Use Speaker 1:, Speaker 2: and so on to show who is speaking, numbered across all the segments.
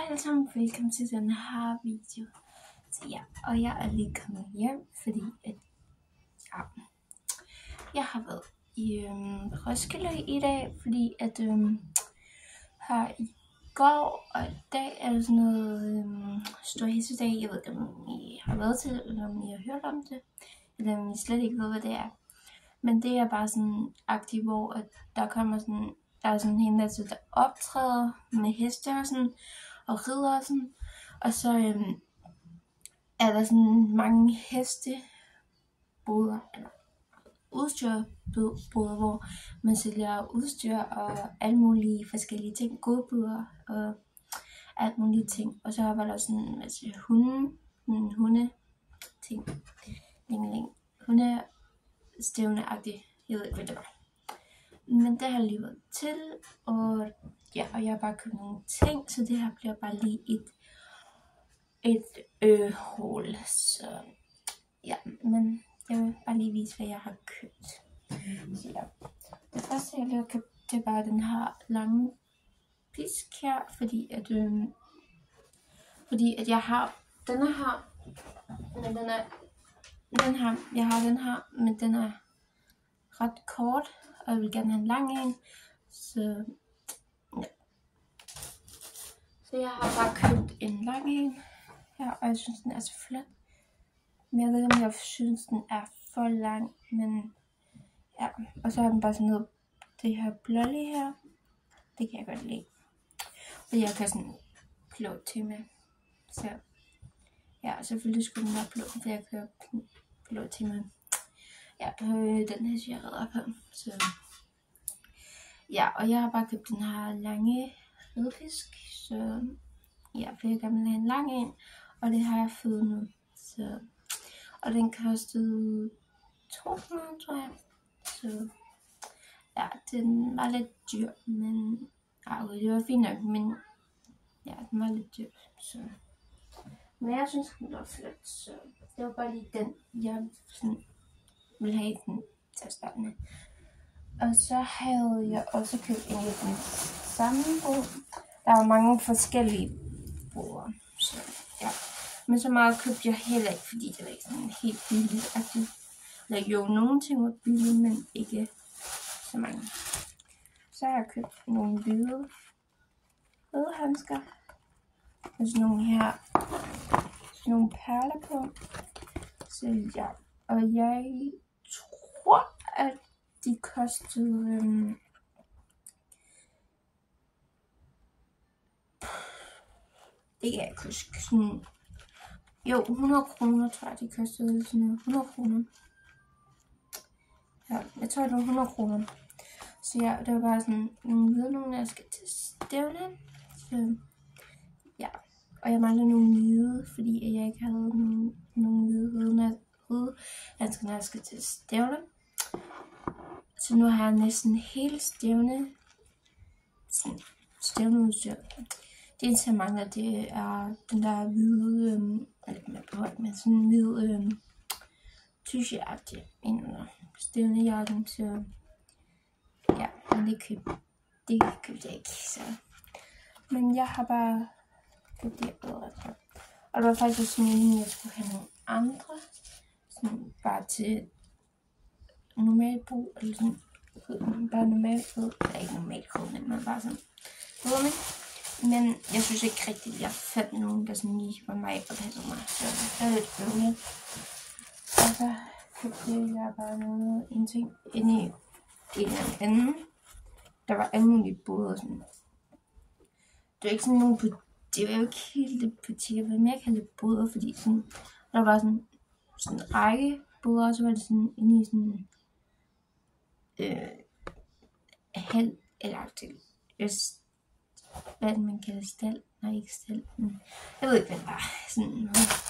Speaker 1: Hej alle sammen, velkommen til den her video. Så ja, og jeg er lige kommet hjem, fordi at jeg har været i Roskilde i dag, fordi at her i går og i dag er det sådan noget stor hissedag. Jeg ved ikke, om I har været til, eller om I har hørt om det, eller om I slet ikke ved, hvad det er. Men det er bare sådan aktiv, hvor at der kommer sådan, der er sådan en hende, der optræder med heste og sådan, og rider og sådan. Og så er der sådan mange hesteboder, eller udstyrboder, hvor man sælger udstyr og alle mulige forskellige ting, godbidder og alt mulige ting. Og så var der sådan en masse hunde ting, hundestævne-agtigt, jeg ved ikke, hvad det var. Men det har lige været til, og ja, og jeg har bare købt nogle ting, så det her bliver bare lige et haul. Så ja, men jeg vil bare lige vise, hvad jeg har købt. Så ja, det første jeg lige har købt, det er bare den her lange pisk her, fordi at jeg har denne her, men jeg har den her, men den er ret kort, og jeg vil gerne have en lang en, så ja. Så jeg har bare købt en lang en her, og jeg synes den er så flot. Men jeg ved ikke, om jeg synes den er for lang, men ja. Og så har den bare sådan noget, det her blålige her, det kan jeg godt lide. Og jeg kan sådan blå til med, så ja, selvfølgelig skulle den være blå, for jeg kan blå til med. Ja, den her jeg redder på, så ja, og jeg har bare købt den her lange ridfisk, så ja, for jeg gerne vil have en lang en, og det har jeg fået nu, så, og den kostede 200, tror jeg, så ja, den var lidt dyr, men ja, okay, det var fint nok, men ja, den var lidt dyr, så, men jeg synes, den var flot, så det var bare lige den, jeg sådan vil have den til at starte med. Og så havde jeg også købt en lidt samme bod. Der var mange forskellige boder, så ja. Men så meget købte jeg heller ikke, fordi det var ikke sådan helt billigt. Eller jo, nogle ting var billige, men ikke så mange. Så har jeg købt nogle hvide handsker. Med sådan nogle her, sådan nogle perler på. Så ja, og jeg tror, at de kostede det kan jeg ikke huske, sådan, jo, 100 kroner, tror jeg, de kostede sådan 100 kroner. Ja, jeg tror, det var 100 kroner. Så ja, det var bare sådan nogle hvide nogle, jeg skal til stævne. Så ja, og jeg mangler nogle hvide, fordi jeg ikke havde nogle hvide handsker, når jeg skal til stævne. Så nu har jeg næsten hele stævneudstyr. Det eneste jeg mangler, det er den der hvide, med sådan en hvid tyche-agtig ind under stævnejakken. Så ja, men det købte jeg ikke. Så. Men jeg har bare købt det bedre. Og der var faktisk også sådan en, jeg skulle have nogle andre, sådan bare til normal brug, eller sådan, bare normal brug, eller ikke normal brug, men bare sådan brugning. Men jeg synes ikke rigtigt, at jeg fandt nogen, der sådan lige var mig og passede mig, så jeg er lidt bøvlet. Og så købte jeg bare en ting ind i en eller anden. Der var alle mulige boder og sådan. Det var ikke sådan nogen, det var jo ikke helt det butikker, jeg ville mere kalde det boder, fordi sådan, der var sådan en række boder, og så var det sådan inde i sådan held eller til hvad man kalder stal, nej ikke stal, men jeg ved ikke hvad det var, sådan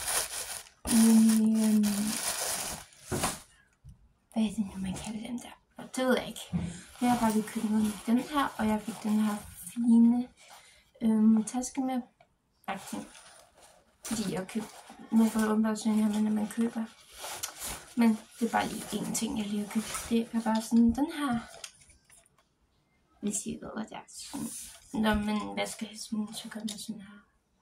Speaker 1: hvad er det nu man kalder den der, og det ved jeg ikke. Jeg har bare lige købt noget med den her, og jeg fik den her fine taske med akting, fordi jeg købte, man får åbenbart sådan her, når man køber, men det er bare lige en ting jeg lige har købt. Det er bare sådan den her, hvis I ved hvad det er, sådan, når man vasker hesten, så gør man sådan her.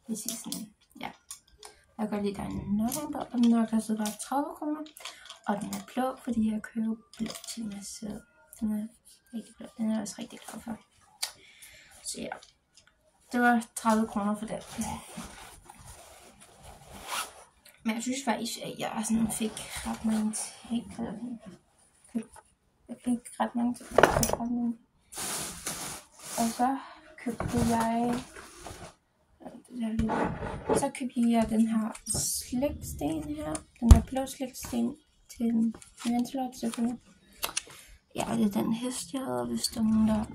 Speaker 1: Hvis I sådan, ja. Jeg kan godt lide, der er en nødvendig, og den har kostet bare 30 kroner. Og den er blå, fordi jeg køber blå til mig, så den er rigtig blå. Den er jeg også rigtig glad for. Så ja, det var 30 kroner for det. Men jeg synes faktisk, at jeg sådan fik ret mange ting. Jeg fik ret mange ting. Og så købte jeg... Så købte jeg den her sliksten her. Den her blå sliksten til en ventilot selvfølgelig. Ja, det er den hest, jeg havde, hvis der er nogen, der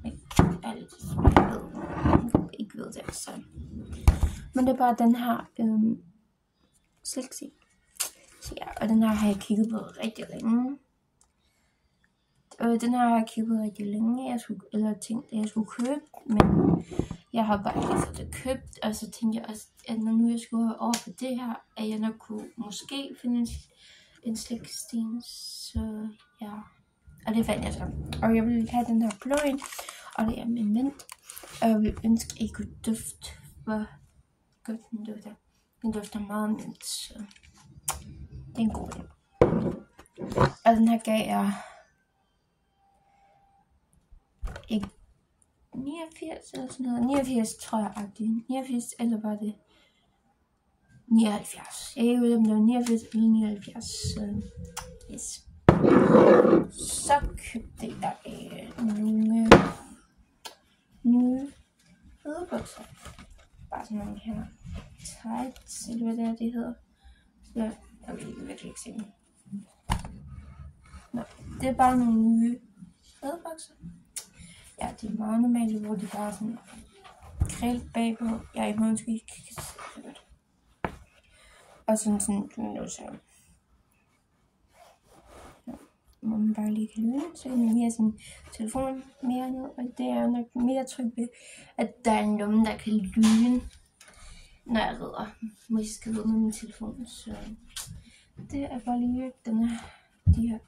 Speaker 1: ikke ved det. Så. Men det er bare den her sliksten. Så ja, og den her har jeg kigget på rigtig længe. Den her har jeg kigget på rigtig længe. Jeg tænkte, at jeg skulle købe, men jeg har bare ikke fået det købt. Og så tænkte jeg også, at når nu jeg skulle over på det her, at jeg nok kunne måske finde en sliksten. Så ja, og det fandt jeg så. Og jeg ville have den her blå en, og det er med mint. Og jeg ville ønske, at I kunne dufte, hvor godt den dufter. Den dufter meget mint, så det er en god idé. Og den her gav jeg ikke 89 eller sådan noget. 89 tror jeg agtigt. 89 eller var det 79. Jeg er ikke ude om det var 89 eller 79. Så yes. Så købte jeg nogle nye fødebukser. Bare sådan nogle her tights, eller hvad det hedder. Så jeg vil virkelig ikke se dem. Nå, det er bare nogle nye fødebukser. Ja, det er meget normalt, hvor de bare er sådan grillet bagpå. Jeg er måske ikke kan se det godt. Og sådan noget så. Hvor man bare lige kan lyne, så kan man lige have sin telefon mere ned. Og det er nok mere trygt ved, at der er en lomme, der kan lyne, når jeg rider. Hvis jeg skal ride med min telefon. Så det er bare lige de her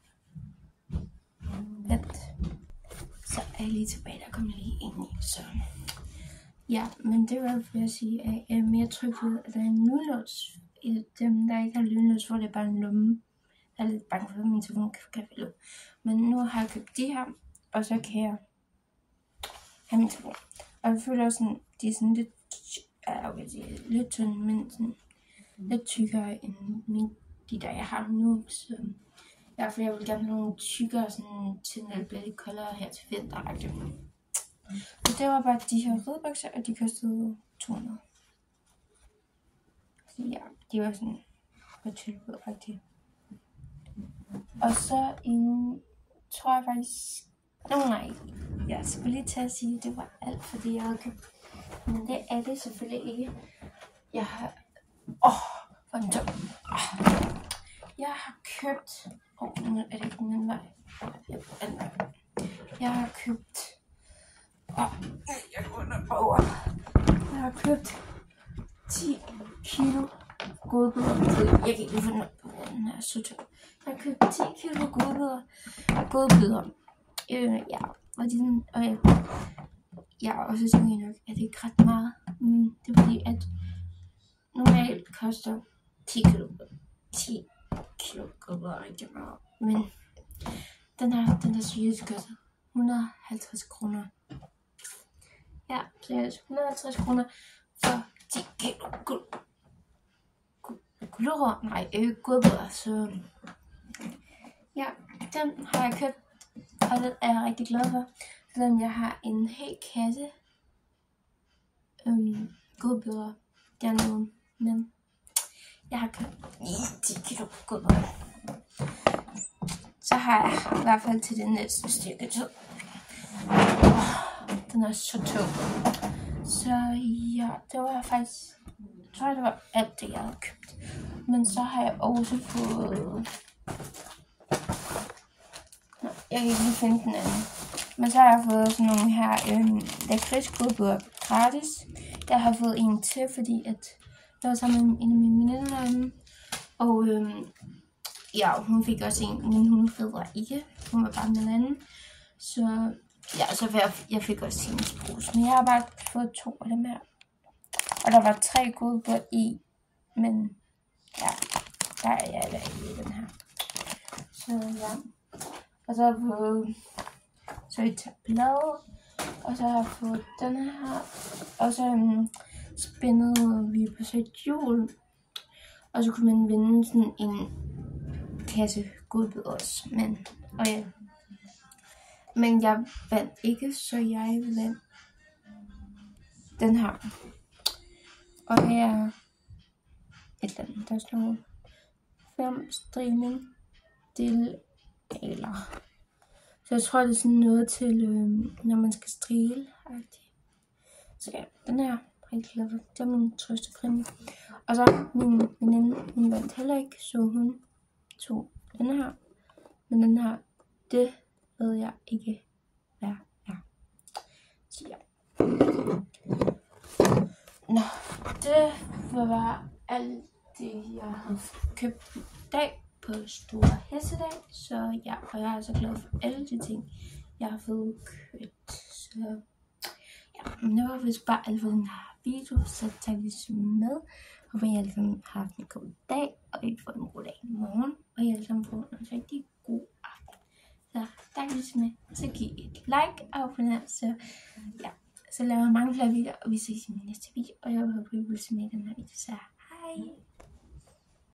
Speaker 1: let. Så er jeg lige tilbage, der kommer lige ind i. Så ja, men det var for at sige, at jeg er mere tryg ved, at der er en lynlås i dem, der ikke har lynlås, hvor det er bare en lomme. Jeg er lidt bange for, at min telefon kan falde ud. Men nu har jeg købt de her, og så kan jeg have min telefon. Og jeg føler også sådan, de er sådan lidt tynde, men sådan lidt tykkere end de der, jeg har nu. Så ja, for jeg vil gerne have nogle tykkere, sådan til når det bliver lidt koldere her til vinteragtigt. Og det var bare de her ridebukser, og de kostede 200. Så ja, de var sådan på tilbud-agtigt. Og så tror jeg faktisk... nej, jeg skulle lige til at sige, at det var alt for det, jeg havde købt. Men det er det selvfølgelig ikke. Jeg har... hvor den tom. Jeg har købt... nu er det ikke den vej. Jeg har købt... Jeg har købt 10 kilo godbidder. Jeg kan ikke lige få den op på den her sødt. Jeg har købt 10 kilo godbidder. Ja, og så tænker jeg nok, at det ikke ret meget. Det er fordi, at normalt koster 10 kilo godbidder rigtig meget. Men den er seriøst kostet 150 kroner. Ja, seriøst 150 kroner for 10 kilo godbidder. Så ja, den har jeg købt, og den er jeg rigtig glad for. Selvom jeg har en hel kasse godbidder dernede, men jeg har købt 10 kilo godbidder. Så har jeg i hvert fald til det næste stykke tid. Den er så tung. Så ja, det var faktisk, jeg tror det var alt det jeg havde købt. Men så har jeg også fået, jeg kan ikke lige finde den anden. Men så har jeg fået sådan nogle her lakridsgodbidder gratis. Jeg har fået en til, fordi at jeg var sammen med en af mine veninder derinde. Og ja, hun fik også en, men hun fedder ikke. Hun var bare med en anden. Så ja, så jeg fik også hendes pose. Men jeg har bare fået 2 af dem her. Og der var 3 godbid i, men ja, der er jeg ikke i den her. Så ja. Og så har jeg fået et blad, og så har jeg fået den her, og så spændede vi på så et hjul, og så kunne man vinde sådan en kasse godbid også, men jeg vandt ikke, så jeg vandt den her. Og her er et eller andet, der står 5 streaming deler. Så jeg tror, det er sådan noget til, når man skal strile. Så ja, den her er jeg glad for. Det er min trøstepræmie. Og så min veninde, hun vandt heller ikke, så hun tog den her. Men den her, det ved jeg ikke, hvad er. Så ja. Nå, det var alt det, jeg har købt i dag på Store Hessedag. Så ja, og jeg er så glad for alle de ting, jeg har fået købt. Så ja, men det var vist bare alt for den her video, så tak lige med. Håber I alle sammen har haft en god dag, og I får en god dag i morgen, og I alle sammen får en rigtig god aften. Så tak lige med, så giv et like og abonner, så ja, så laver jeg mange flere videoer, og vi ses i min næste video, og jeg håber, I vil se med i den her video, så hej!